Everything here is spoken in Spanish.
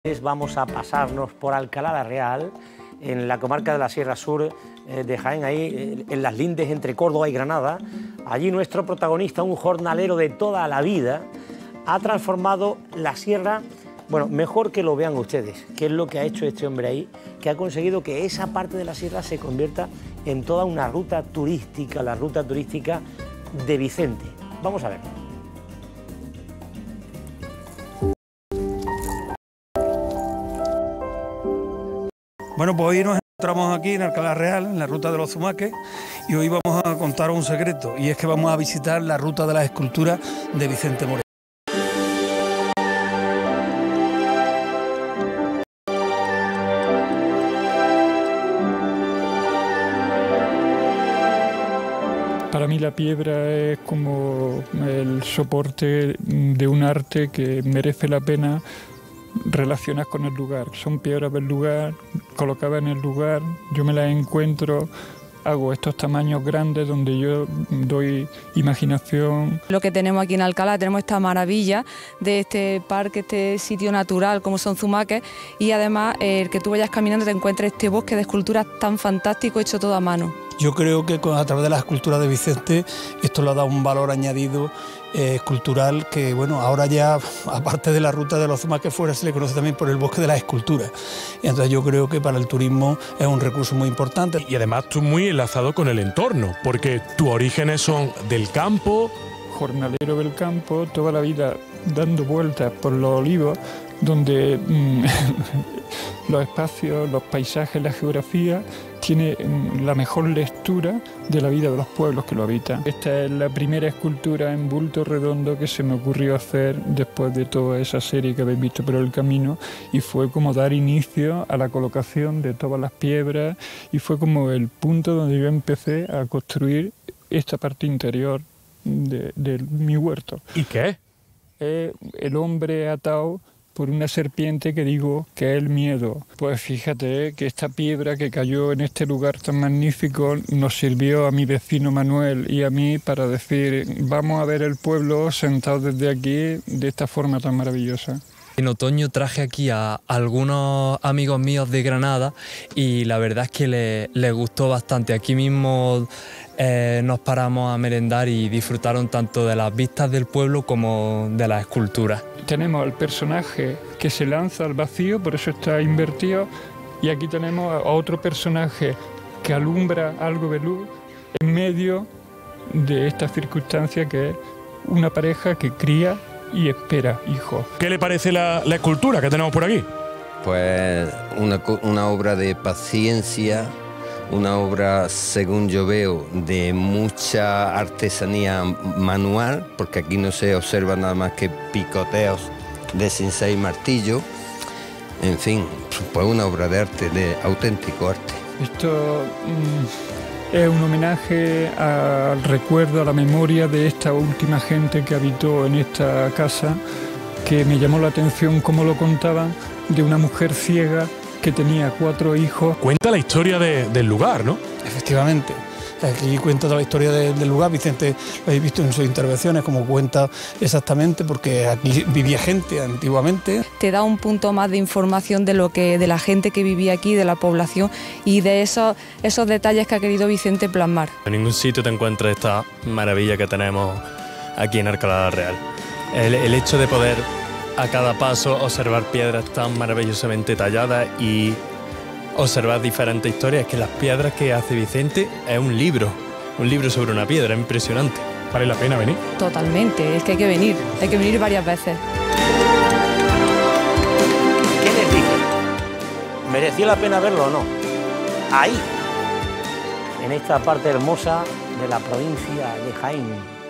Vamos a pasarnos por Alcalá la Real, en la comarca de la Sierra Sur de Jaén, ahí en las lindes entre Córdoba y Granada. Allí nuestro protagonista, un jornalero de toda la vida, ha transformado la sierra, bueno, mejor que lo vean ustedes, qué es lo que ha hecho este hombre ahí, que ha conseguido que esa parte de la sierra se convierta en toda una ruta turística, la ruta turística de Vicente. Vamos a ver. Bueno, pues hoy nos encontramos aquí en Alcalá Real, en la ruta de los Zumaques, y hoy vamos a contaros un secreto, y es que vamos a visitar la ruta de las esculturas de Vicente Moreno. Para mí la piedra es como el soporte de un arte que merece la pena relacionar con el lugar. Son piedras del lugar, colocadas en el lugar, yo me las encuentro, hago estos tamaños grandes donde yo doy imaginación. Lo que tenemos aquí en Alcalá, tenemos esta maravilla de este parque, este sitio natural como son Zumaques, y además el que tú vayas caminando te encuentres este bosque de esculturas tan fantástico hecho todo a mano. Yo creo que a través de las esculturas de Vicente esto le ha dado un valor añadido escultural que, bueno, ahora ya, aparte de la ruta de los Zumaques fuera, se le conoce también por el bosque de las esculturas. Y entonces yo creo que para el turismo es un recurso muy importante. Y además tú muy enlazado con el entorno, porque tus orígenes son del campo. Jornalero del campo, toda la vida dando vueltas por los olivos, donde los espacios, los paisajes, la geografía tiene la mejor lectura de la vida de los pueblos que lo habitan. Esta es la primera escultura en bulto redondo que se me ocurrió hacer después de toda esa serie que habéis visto por el camino, y fue como dar inicio a la colocación de todas las piedras, y fue como el punto donde yo empecé a construir esta parte interior de mi huerto. ¿Y qué? El hombre atado por una serpiente que digo que es el miedo. Pues fíjate que esta piedra que cayó en este lugar tan magnífico nos sirvió a mi vecino Manuel y a mí para decir, vamos a ver el pueblo sentado desde aquí de esta forma tan maravillosa. En otoño traje aquí a algunos amigos míos de Granada y la verdad es que les gustó bastante. Aquí mismo nos paramos a merendar y disfrutaron tanto de las vistas del pueblo como de las esculturas. Tenemos al personaje que se lanza al vacío, por eso está invertido, y aquí tenemos a otro personaje que alumbra algo de luz en medio de esta circunstancia, que es una pareja que cría y espera hijos. ¿Qué le parece la escultura que tenemos por aquí? Pues una obra de paciencia, una obra, según yo veo, de mucha artesanía manual, porque aquí no se observa nada más que picoteos de cincel y martillo. En fin, pues una obra de arte, de auténtico arte. Esto es un homenaje al recuerdo, a la memoria de esta última gente que habitó en esta casa, que me llamó la atención cómo lo contaban, de una mujer ciega que tenía 4 hijos. Cuenta la historia del lugar, ¿no? Efectivamente. Aquí cuenta toda la historia del lugar. Vicente lo habéis visto en sus intervenciones, como cuenta exactamente, porque aquí vivía gente antiguamente. Te da un punto más de información de la gente que vivía aquí, de la población, y de esos detalles que ha querido Vicente plasmar. En ningún sitio te encuentras esta maravilla que tenemos aquí en Alcalá la Real. El hecho de poder a cada paso observar piedras tan maravillosamente talladas y observar diferentes historias, que las piedras que hace Vicente es un libro sobre una piedra, impresionante. ¿Vale la pena venir? Totalmente, es que hay que venir varias veces. ¿Qué les dije? ¿Mereció la pena verlo o no? Ahí, en esta parte hermosa de la provincia de Jaén.